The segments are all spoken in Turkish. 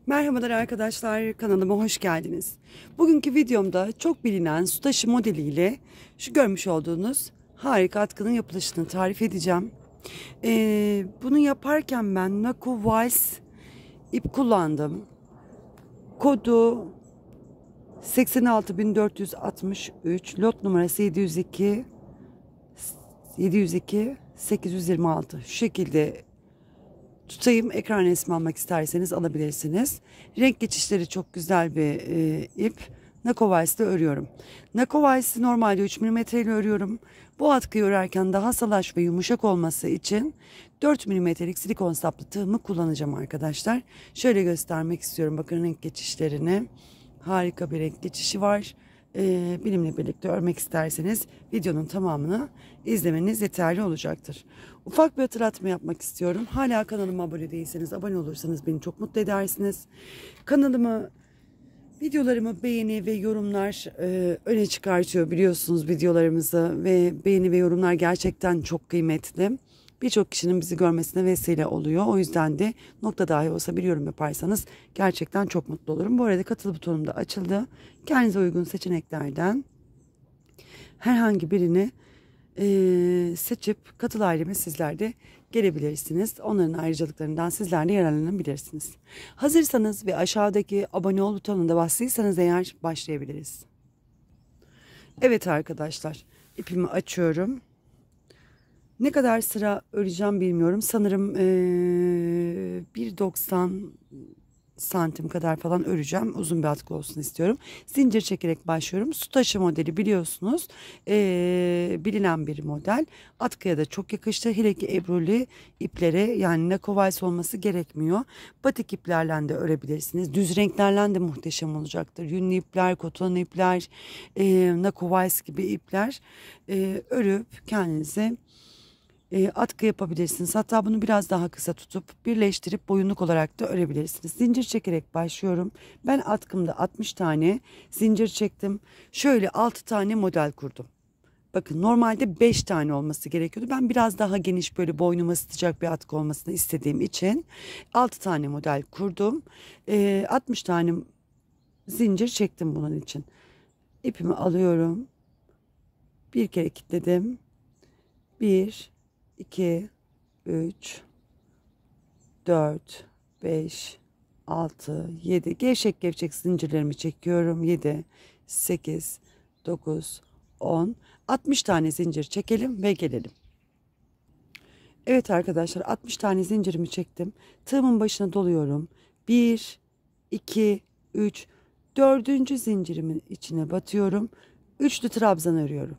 Merhabalar arkadaşlar, kanalıma hoş geldiniz. Bugünkü videomda çok bilinen su taşı modeliyle şu görmüş olduğunuz harika atkının yapılışını tarif edeceğim. Bunu yaparken ben Nako Vals ip kullandım. Kodu 86463, lot numarası 702 826. Şu şekilde tutayım, ekran resmi almak isterseniz alabilirsiniz. Renk geçişleri çok güzel bir ip. Nakovals'te örüyorum. Nakovals'i normalde 3 milimetre ile örüyorum. Bu atkıyı örerken daha salaş ve yumuşak olması için 4 milimetrelik silikon saplı tığımı kullanacağım arkadaşlar. Şöyle göstermek istiyorum. Bakın renk geçişlerini. Harika bir renk geçişi var. Benimle birlikte örmek isterseniz videonun tamamını izlemeniz yeterli olacaktır. Ufak bir hatırlatma yapmak istiyorum. Hala kanalıma abone değilseniz abone olursanız beni çok mutlu edersiniz. Kanalımı, videolarımı beğeni ve yorumlar öne çıkartıyor, biliyorsunuz videolarımızı, ve beğeni ve yorumlar gerçekten çok kıymetli. Birçok kişinin bizi görmesine vesile oluyor. O yüzden de nokta dahi olsa bir yorum yaparsanız gerçekten çok mutlu olurum. Bu arada katıl butonum da açıldı. Kendinize uygun seçeneklerden herhangi birini seçip katıl aileme sizler de gelebilirsiniz. Onların ayrıcalıklarından sizler de yararlanabilirsiniz. Hazırsanız ve aşağıdaki abone ol butonuna bastıysanız eğer başlayabiliriz. Evet arkadaşlar, ipimi açıyorum. Ne kadar sıra öreceğim bilmiyorum. Sanırım 1,90 santim kadar falan öreceğim. Uzun bir atkı olsun istiyorum. Zincir çekerek başlıyorum. Su taşı modeli biliyorsunuz. Bilinen bir model. Atkıya da çok yakıştı. Hele ki ebruli iplere, yani nakovals olması gerekmiyor. Batik iplerle de örebilirsiniz. Düz renklerle de muhteşem olacaktır. Yünlü ipler, koton ipler, nakovals gibi ipler örüp kendinize atkı yapabilirsiniz. Hatta bunu biraz daha kısa tutup birleştirip boyunluk olarak da örebilirsiniz. Zincir çekerek başlıyorum. Ben atkımda 60 tane zincir çektim. Şöyle 6 tane model kurdum. Bakın, normalde 5 tane olması gerekiyordu. Ben biraz daha geniş, böyle boynuma sıcak bir atkı olmasını istediğim için 6 tane model kurdum. 60 tane zincir çektim bunun için. İpimi alıyorum. Bir kere kilitledim. 1, 2, 3, 4, 5, 6, 7. Gevşek gevşek zincirlerimi çekiyorum. 7, 8, 9, 10. 60 tane zincir çekelim ve gelelim. Evet arkadaşlar, 60 tane zincirimi çektim. Tığımın başına doluyorum. 1, 2, 3, dördüncü zincirimin içine batıyorum. Üçlü trabzan örüyorum.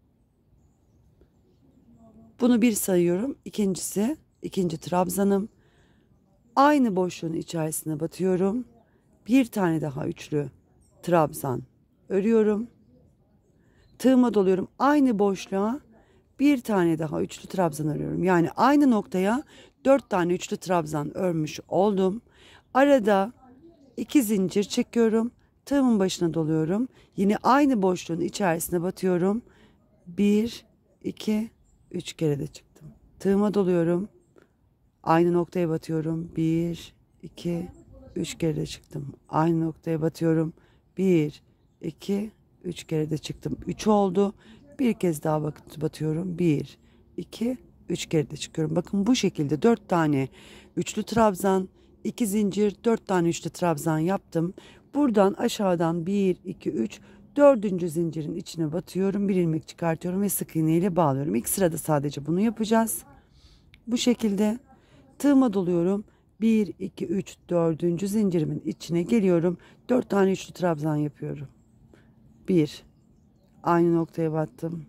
Bunu bir sayıyorum. İkincisi, ikinci trabzanım. Aynı boşluğun içerisine batıyorum. Bir tane daha üçlü trabzan örüyorum. Tığıma doluyorum. Aynı boşluğa bir tane daha üçlü trabzan örüyorum. Yani aynı noktaya 4 tane üçlü trabzan örmüş oldum. Arada 2 zincir çekiyorum. Tığımın başına doluyorum. Yine aynı boşluğun içerisine batıyorum. 1, 2, 3 kere de çıktım. Tığıma doluyorum. Aynı noktaya batıyorum. 1, 2, 3 kere de çıktım. Aynı noktaya batıyorum. 1, 2, 3 kere de çıktım. 3 oldu. Bir kez daha batıyorum. 1, 2, 3 kere de çıkıyorum. Bakın bu şekilde 4 tane üçlü trabzan, 2 zincir, 4 tane üçlü trabzan yaptım. Buradan aşağıdan 1, 2, 3, dördüncü zincirin içine batıyorum. Bir ilmek çıkartıyorum ve sık iğne ile bağlıyorum. İlk sırada sadece bunu yapacağız. Bu şekilde tığıma doluyorum. 1, 2, 3, dördüncü zincirimin içine geliyorum. 4 tane üçlü trabzan yapıyorum. 1, aynı noktaya battım.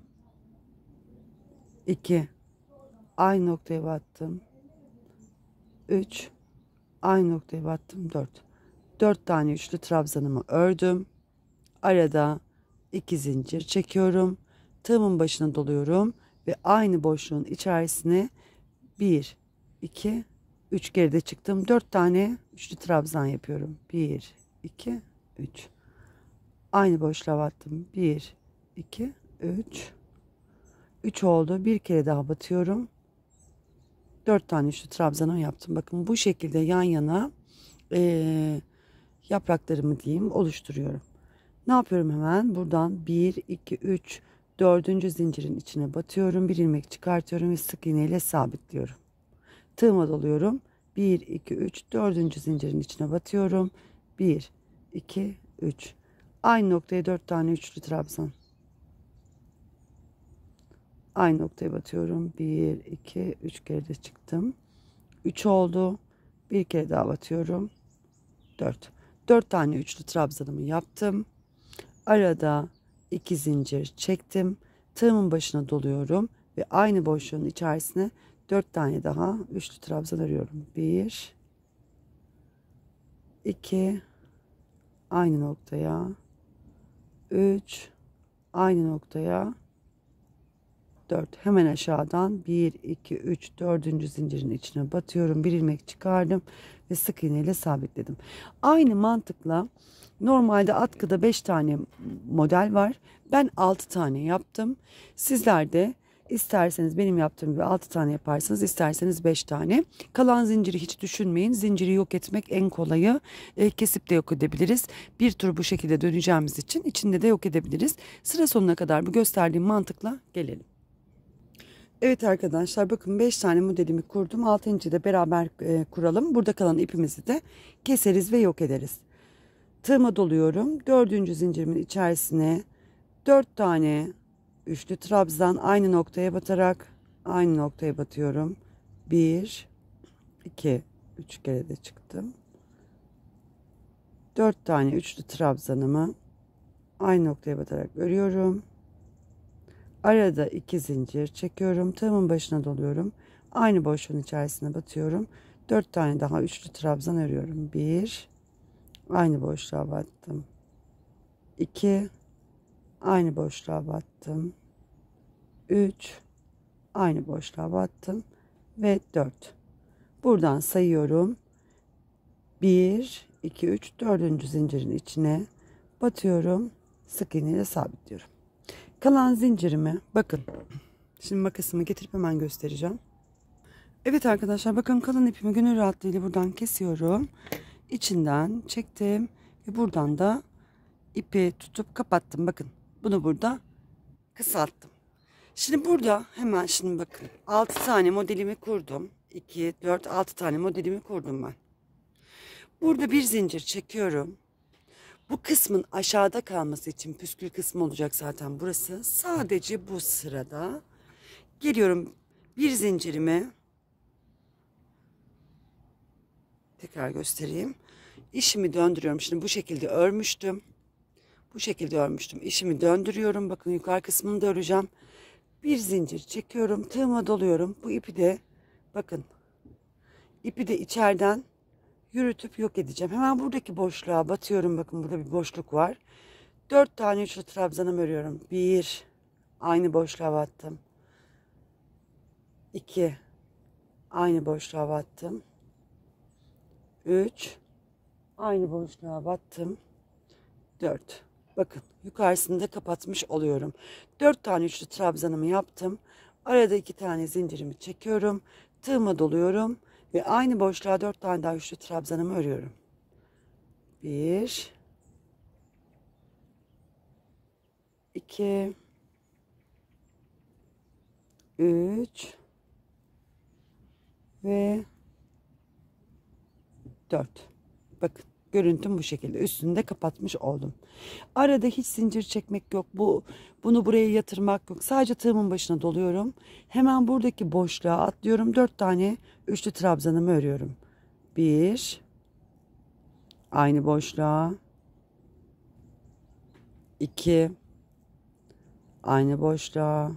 2, aynı noktaya battım. 3, aynı noktaya battım. 4. 4 tane üçlü trabzanımı ördüm. Arada 2 zincir çekiyorum. Tığımın başına doluyorum ve aynı boşluğun içerisine 1, 2, 3 geride çıktım. 4 tane üçlü trabzan yapıyorum. 1, 2, 3. Aynı boşluğa battım. 1, 2, 3. 3 oldu. Bir kere daha batıyorum. 4 tane üçlü trabzanı yaptım. Bakın bu şekilde yan yana yapraklarımı diyeyim oluşturuyorum. Ne yapıyorum hemen? Buradan 1, 2, 3, dördüncü zincirin içine batıyorum. Bir ilmek çıkartıyorum ve sık iğne ile sabitliyorum. Tığıma doluyorum. 1, 2, 3, dördüncü zincirin içine batıyorum. 1, 2, 3. Aynı noktaya 4 tane üçlü trabzan. Aynı noktaya batıyorum. 1, 2, 3 kere de çıktım. 3 oldu. Bir kere daha batıyorum. 4. 4 tane üçlü trabzanımı yaptım. Arada 2 zincir çektim. Tığımın başına doluyorum ve aynı boşluğun içerisine 4 tane daha üçlü trabzan örüyorum. 1, 2, aynı noktaya, 3, aynı noktaya, 4. Hemen aşağıdan 1, 2, 3, dördüncü zincirin içine batıyorum. Bir ilmek çıkardım ve sık iğne ile sabitledim. Aynı mantıkla normalde atkıda 5 tane model var. Ben 6 tane yaptım. Sizler de isterseniz benim yaptığım gibi 6 tane yaparsınız, isterseniz 5 tane. Kalan zinciri hiç düşünmeyin. Zinciri yok etmek en kolayı. Kesip de yok edebiliriz. Bir tur bu şekilde döneceğimiz için içinde de yok edebiliriz. Sıra sonuna kadar bu gösterdiğim mantıkla gelelim. Evet arkadaşlar, bakın 5 tane modelimi kurdum. 6. de beraber kuralım. Burada kalan ipimizi de keseriz ve yok ederiz. Tığıma doluyorum. 4. zincirimin içerisine 4 tane üçlü trabzan aynı noktaya batarak aynı noktaya batıyorum. 1, 2, 3 kere de çıktım. 4 tane üçlü trabzanımı aynı noktaya batarak örüyorum. Arada 2 zincir çekiyorum. Tığımın başına doluyorum. Aynı boşluğun içerisine batıyorum. 4 tane daha üçlü trabzan örüyorum. 1, aynı boşluğa battım. 2, aynı boşluğa battım. 3, aynı boşluğa battım ve 4. Buradan sayıyorum. 1, 2, 3, dördüncü zincirin içine batıyorum. Sık iğne ile sabitliyorum. Kalan zincirimi bakın. Şimdi makasımı getirip hemen göstereceğim. Evet arkadaşlar, bakın kalan ipimi gönül rahatlığıyla buradan kesiyorum. İçinden çektim ve buradan da ipi tutup kapattım. Bakın bunu burada kısalttım. Şimdi burada hemen şimdi bakın 6 tane modelimi kurdum. 2, 4, 6 tane modelimi kurdum ben. Burada bir zincir çekiyorum. Bu kısmın aşağıda kalması için püskül kısmı olacak zaten burası. Sadece bu sırada geliyorum, bir zincirimi tekrar göstereyim. İşimi döndürüyorum. Şimdi bu şekilde örmüştüm. Bu şekilde örmüştüm. İşimi döndürüyorum. Bakın yukarı kısmını da öreceğim. Bir zincir çekiyorum. Tığıma doluyorum. Bu ipi de bakın. İpi de içeriden yürütüp yok edeceğim. Hemen buradaki boşluğa batıyorum. Bakın burada bir boşluk var. 4 tane üçlü trabzanım örüyorum. 1, aynı boşluğa battım. 2, aynı boşluğa battım. 3, aynı boşluğa battım. 4. Bakın yukarısını da kapatmış oluyorum. 4 tane üçlü trabzanımı yaptım. Arada 2 tane zincirimi çekiyorum. Tığıma doluyorum ve aynı boşluğa 4 tane daha üçlü trabzanımı örüyorum. 1, 2, 3 ve 4. Bakın görüntüm bu şekilde. Üstünü de kapatmış oldum. Arada hiç zincir çekmek yok. Bunu buraya yatırmak yok. Sadece tığımın başına doluyorum. Hemen buradaki boşluğa atlıyorum. 4 tane üçlü trabzanımı örüyorum. 1, aynı boşluğa. 2, aynı boşluğa.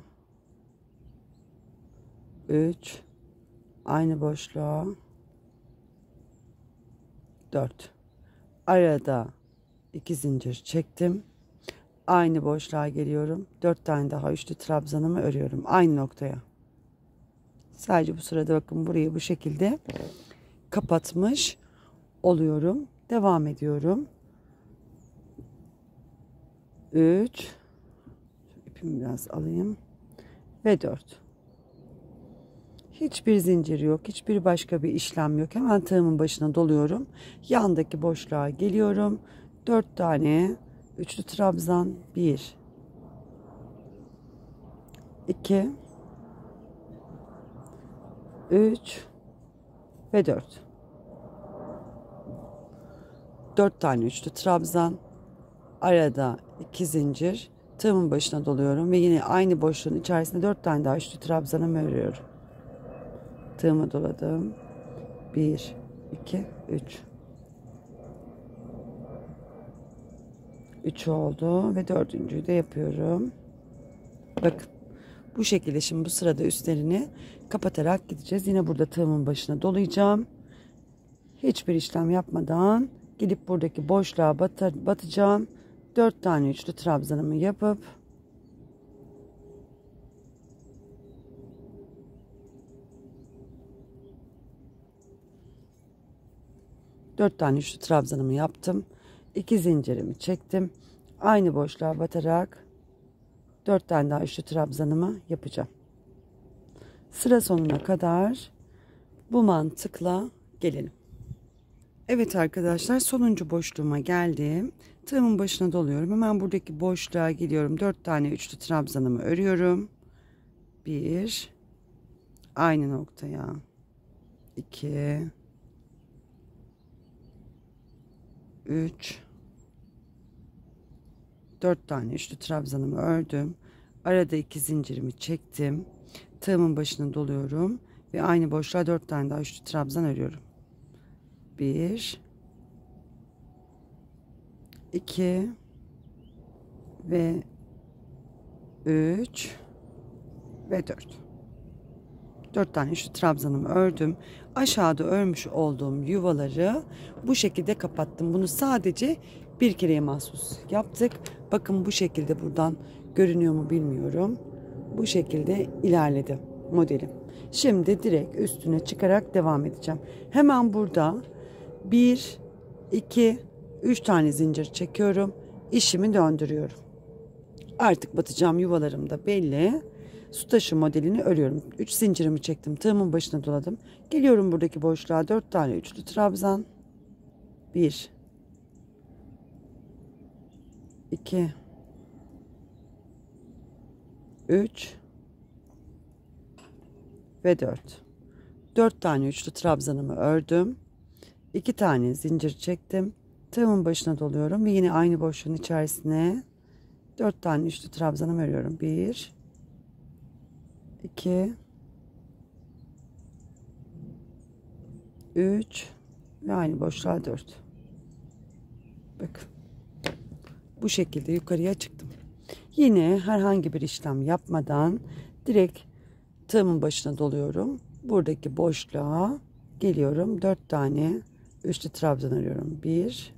3, aynı boşluğa. 4. Arada 2 zincir çektim. Aynı boşluğa geliyorum. 4 tane daha üçlü trabzanımı örüyorum. Aynı noktaya. Sadece bu sırada bakın burayı bu şekilde kapatmış oluyorum. Devam ediyorum. 3. İpimi biraz alayım. Ve 4. Hiçbir zincir yok. Hiçbir başka bir işlem yok. Hemen tığımın başına doluyorum. Yandaki boşluğa geliyorum. 4 tane üçlü trabzan. 1, 2, 3 ve 4. 4 tane üçlü trabzan. Arada 2 zincir. Tığımın başına doluyorum ve yine aynı boşluğun içerisinde 4 tane daha üçlü trabzanımı örüyorum. Tığımı doladım. 1, 2, 3. 3 oldu ve dördüncüyü de yapıyorum. Bakın bu şekilde şimdi bu sırada üstlerini kapatarak gideceğiz. Yine burada tığımın başına dolayacağım. Hiçbir işlem yapmadan gidip buradaki boşluğa batacağım. 4 tane üçlü trabzanımı yapıp dört tane üçlü trabzanımı yaptım. 2 zincirimi çektim. Aynı boşluğa batarak 4 tane daha üçlü trabzanımı yapacağım. Sıra sonuna kadar bu mantıkla gelelim. Evet arkadaşlar, sonuncu boşluğuma geldim. Tığımın başına doluyorum. Hemen buradaki boşluğa geliyorum. 4 tane üçlü trabzanımı örüyorum. 1, aynı noktaya. 2, 3, 4 tane üçlü trabzanımı ördüm. Arada 2 zincirimi çektim. Tığımın başına doluyorum ve aynı boşluğa 4 tane daha üçlü trabzan örüyorum. 1, 2 ve 3 ve 4. 4 tane üçlü trabzanımı ördüm. Aşağıda örmüş olduğum yuvaları bu şekilde kapattım. Bunu sadece bir kereye mahsus yaptık. Bakın bu şekilde, buradan görünüyor mu bilmiyorum. Bu şekilde ilerledi modelim. Şimdi direkt üstüne çıkarak devam edeceğim. Hemen burada 1, 2, 3 tane zincir çekiyorum. İşimi döndürüyorum. Artık batacağım yuvalarım da belli. Su taşı modelini örüyorum. 3 zincirimi çektim. Tığımın başına doladım. Geliyorum buradaki boşluğa. 4 tane üçlü trabzan. 1, 2, 3 ve 4. 4 tane üçlü trabzanımı ördüm. 2 tane zincir çektim. Tığımın başına doluyorum ve yine aynı boşluğun içerisine 4 tane üçlü trabzanımı örüyorum. 1, 2, 3 ve aynı boşluğa 4. Bakın bu şekilde yukarıya çıktım. Yine herhangi bir işlem yapmadan direkt tığımın başına doluyorum. Buradaki boşluğa geliyorum. 4 tane üçlü trabzan örüyorum. 1,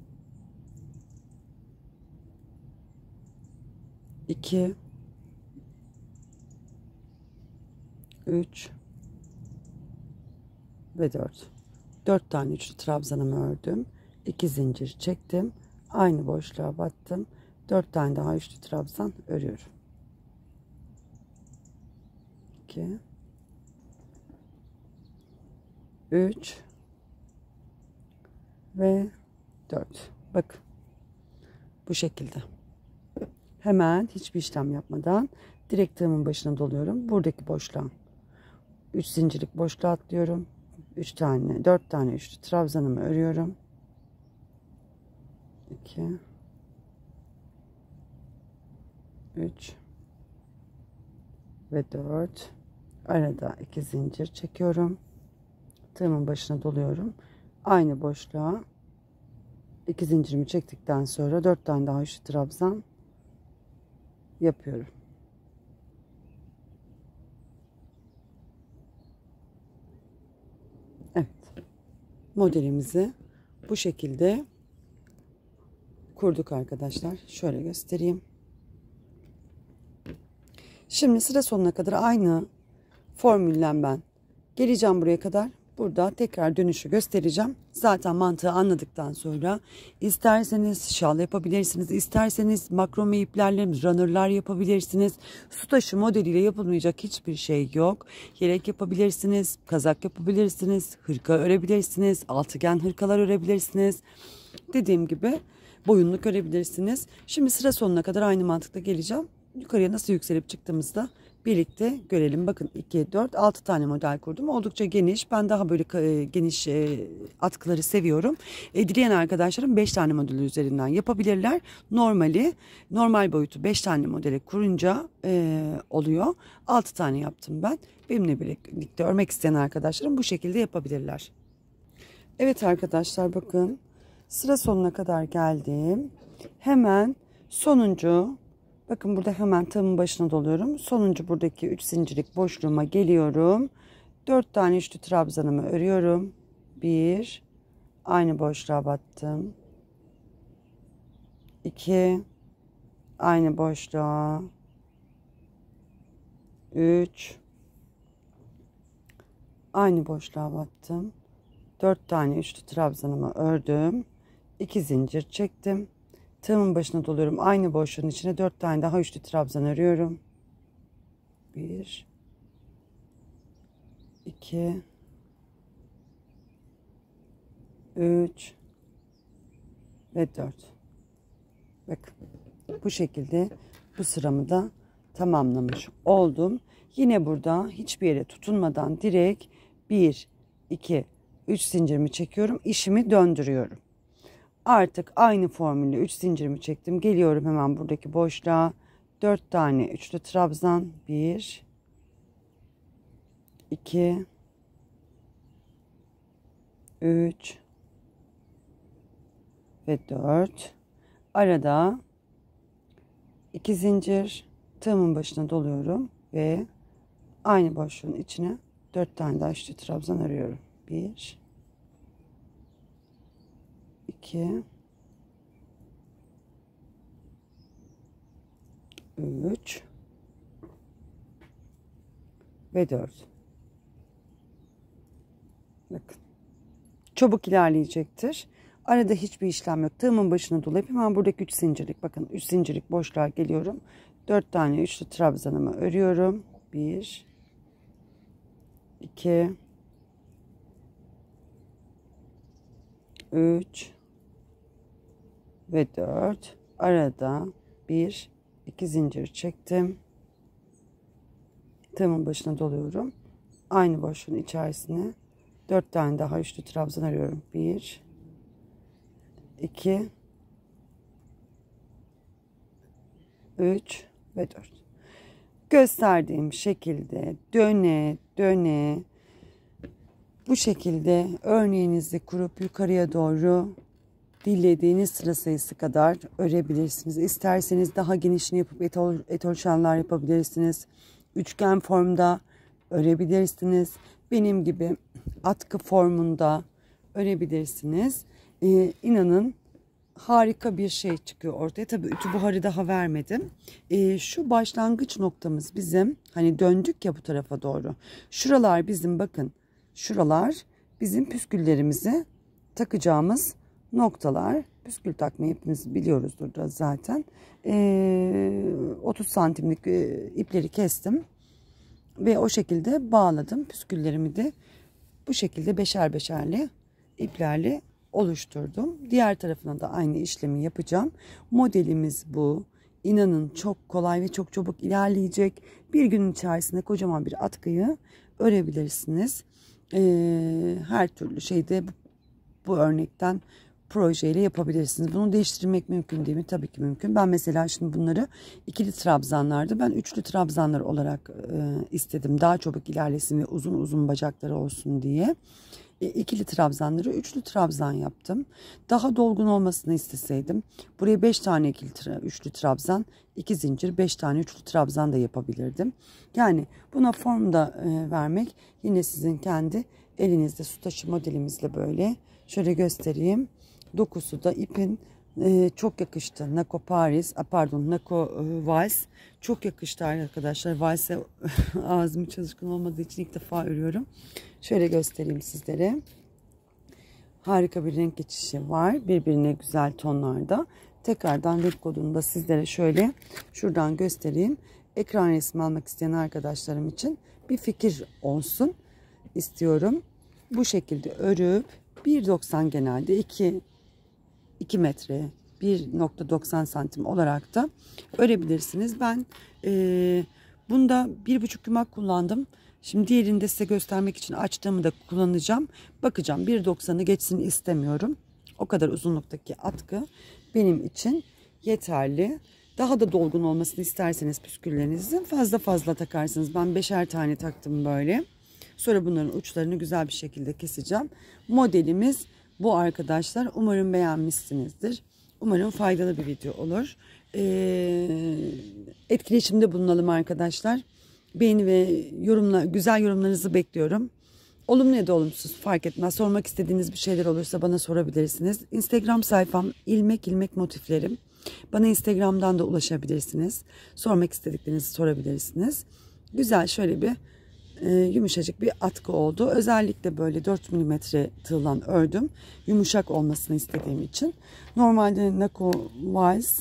2, 3 ve 4. 4 tane üçlü trabzanımı ördüm. 2 zincir çektim. Aynı boşluğa battım. 4 tane daha üçlü trabzan örüyorum. 2, 3 ve 4. Bakın bu şekilde. Hemen hiçbir işlem yapmadan direkt tığımın başına doluyorum. Buradaki boşluğa 3 zincirlik boşluğa atlıyorum. 3 tane 4 tane üçlü trabzanımı örüyorum. 2, 3 ve 4. Arada 2 zincir çekiyorum. Tığımın başına doluyorum. Aynı boşluğa 2 zincirimi çektikten sonra 4 tane daha üçlü trabzan yapıyorum. Evet. Modelimizi bu şekilde kurduk arkadaşlar. Şöyle göstereyim. Şimdi sıra sonuna kadar aynı formülden ben geleceğim buraya kadar. Burada tekrar dönüşü göstereceğim. Zaten mantığı anladıktan sonra isterseniz şal yapabilirsiniz. İsterseniz makrome iplerle runner'lar yapabilirsiniz. Su taşı modeliyle yapılmayacak hiçbir şey yok. Yelek yapabilirsiniz. Kazak yapabilirsiniz. Hırka örebilirsiniz. Altıgen hırkalar örebilirsiniz. Dediğim gibi boyunluk örebilirsiniz. Şimdi sıra sonuna kadar aynı mantıkla geleceğim. Yukarıya nasıl yükselip çıktığımızda birlikte görelim. Bakın 2, 4, 6 tane model kurdum. Oldukça geniş. Ben daha böyle geniş atkıları seviyorum. Dileyen arkadaşlarım 5 tane model üzerinden yapabilirler. Normal boyutu 5 tane modele kurunca oluyor. 6 tane yaptım ben. Benimle birlikte örmek isteyen arkadaşlarım bu şekilde yapabilirler. Evet arkadaşlar, bakın sıra sonuna kadar geldim. Hemen sonuncu, bakın burada hemen tığımın başına doluyorum. Sonuncu buradaki 3 zincirlik boşluğuma geliyorum. 4 tane üçlü trabzanımı örüyorum. 1, aynı boşluğa battım. 2, aynı boşluğa. 3, aynı boşluğa battım. 4 tane üçlü trabzanımı ördüm. 2 zincir çektim. Tığımın başına doluyorum. Aynı boşluğun içine 4 tane daha üçlü trabzan örüyorum. 1, 2, 3 ve 4. Bakın bu şekilde bu sıramı da tamamlamış oldum. Yine burada hiçbir yere tutunmadan direkt 1, 2, 3 zincirimi çekiyorum. İşimi döndürüyorum. Artık aynı formülle 3 zincirimi çektim. Geliyorum hemen buradaki boşluğa. 4 tane üçlü trabzan. 1, 2, 3 ve 4. Arada 2 zincir, tığımın başına doluyorum ve aynı boşluğun içine 4 tane daha üçlü trabzan örüyorum. 1, 2, 3 ve 4. Bakın. Çabuk ilerleyecektir. Arada hiçbir işlem yok. Tığımın başına dolayıp hemen buradaki 3 zincirlik, bakın 3 zincirlik boşluğa geliyorum. 4 tane üçlü trabzanımı örüyorum. 1, 2, 3 ve 4. Arada 1, 2 zincir çektim. Tığımın başına doluyorum. Aynı boşluğun içerisine 4 tane daha üçlü trabzan örüyorum. 1, 2, 3 ve 4. Gösterdiğim şekilde döne döne bu şekilde örneğinizi kurup yukarıya doğru dilediğiniz sıra sayısı kadar örebilirsiniz. İsterseniz daha genişini yapıp etol şallar yapabilirsiniz. Üçgen formda örebilirsiniz. Benim gibi atkı formunda örebilirsiniz. İnanın harika bir şey çıkıyor ortaya. Tabii ütü buharı daha vermedim. Şu başlangıç noktamız bizim, hani döndük ya bu tarafa doğru. Şuralar bizim, bakın şuralar bizim püsküllerimizi takacağımız noktalar. Püskül takmayı hepimiz biliyoruzdur da zaten. 30 santimlik ipleri kestim ve o şekilde bağladım. Püsküllerimi de bu şekilde beşer beşerli iplerle oluşturdum. Diğer tarafına da aynı işlemi yapacağım. Modelimiz bu. İnanın çok kolay ve çok çabuk ilerleyecek. Bir günün içerisinde kocaman bir atkıyı örebilirsiniz. Her türlü şeyde bu örnekten projeyle yapabilirsiniz. Bunu değiştirmek mümkün değil mi? Tabii ki mümkün. Ben mesela şimdi bunları ikili trabzanlardı. Ben üçlü trabzanlar olarak istedim. Daha çabuk ilerlesin ve uzun uzun bacakları olsun diye. İkili trabzanları üçlü trabzan yaptım. Daha dolgun olmasını isteseydim buraya 5 tane üçlü trabzan, 2 zincir, 5 tane üçlü trabzan da yapabilirdim. Yani buna form da vermek yine sizin kendi elinizde. Su taşı modelimizle böyle şöyle göstereyim. Dokusu da ipin Çok yakıştı. Nako Paris, pardon, Nako Vals çok yakıştı arkadaşlar. Vals'e ağzım çalışkın olmadığı için ilk defa örüyorum. Şöyle göstereyim sizlere. Harika bir renk geçişi var. Birbirine güzel tonlarda. Tekrardan renk kodunu da sizlere şöyle şuradan göstereyim. Ekran resmi almak isteyen arkadaşlarım için bir fikir olsun istiyorum. Bu şekilde örüp 1.90 genelde 2 metre 1.90 santim olarak da örebilirsiniz. Ben bunda 1,5 yumak kullandım. Şimdi diğerini de size göstermek için açtığımı da kullanacağım. Bakacağım, 1.90'ı geçsin istemiyorum. O kadar uzunluktaki atkı benim için yeterli. Daha da dolgun olmasını isterseniz püsküllerinizin fazla takarsınız. Ben 5'er tane taktım böyle. Sonra bunların uçlarını güzel bir şekilde keseceğim. Modelimiz bu arkadaşlar. Umarım beğenmişsinizdir. Umarım faydalı bir video olur. Etkileşimde bulunalım arkadaşlar. Beğeni ve güzel yorumlarınızı bekliyorum. Olumlu ya da olumsuz fark etmez. Sormak istediğiniz bir şeyler olursa bana sorabilirsiniz. Instagram sayfam ilmek motiflerim. Bana Instagram'dan da ulaşabilirsiniz. Sormak istediklerinizi sorabilirsiniz. Güzel şöyle bir yumuşacık bir atkı oldu. Özellikle böyle 4 mm tığla ördüm. Yumuşak olmasını istediğim için. Normalde Nako Vals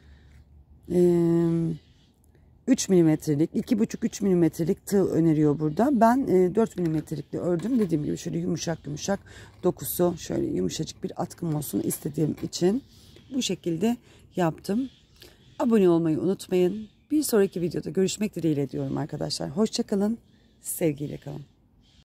3 milimetrelik 2,5-3 milimetrelik tığ öneriyor burada. Ben 4 milimetrelikle ördüm. Dediğim gibi şöyle yumuşak dokusu şöyle yumuşacık bir atkım olsun istediğim için bu şekilde yaptım. Abone olmayı unutmayın. Bir sonraki videoda görüşmek dileğiyle diyorum arkadaşlar. Hoşça kalın. Sevgiyle kalın.